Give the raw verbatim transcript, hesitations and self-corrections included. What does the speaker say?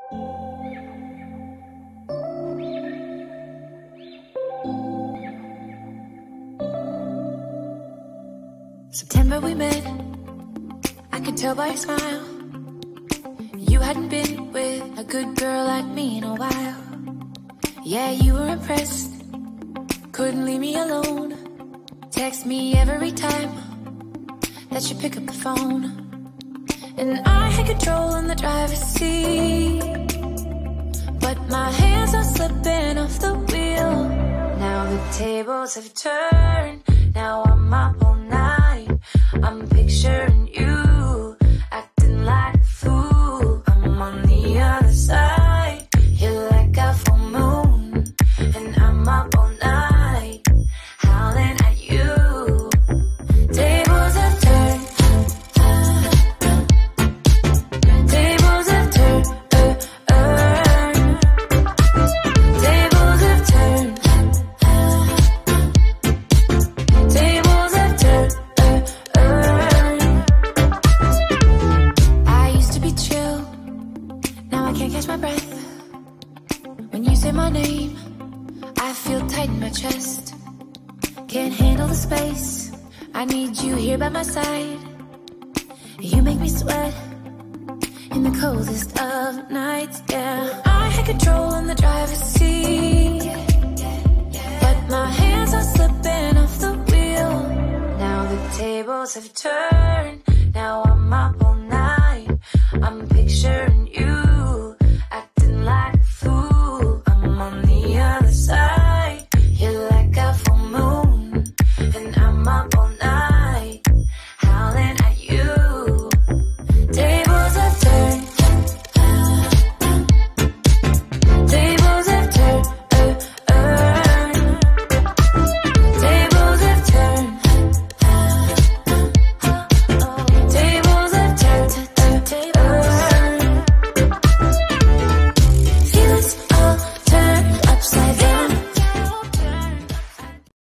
September we met, I could tell by your smile. You hadn't been with a good girl like me in a while. Yeah, you were impressed, couldn't leave me alone. Text me every time that you pick up the phone. And I had control in the driver's seat, but my hands are slipping off the wheel. Now the tables have turned, now I'm up all night. I'm picturing you, acting like a fool. I'm on the other side, you're like a full moon, and I'm up all night, howling at you. Tables have turned, tables have turned, uh, uh. Tables have turned, tables have turned, uh, uh. I used to be chill, now I can't catch my breath. When you say my name, I feel tight in my chest. Can't handle the space, I need you here by my side. You make me sweat in the coldest of nights, yeah.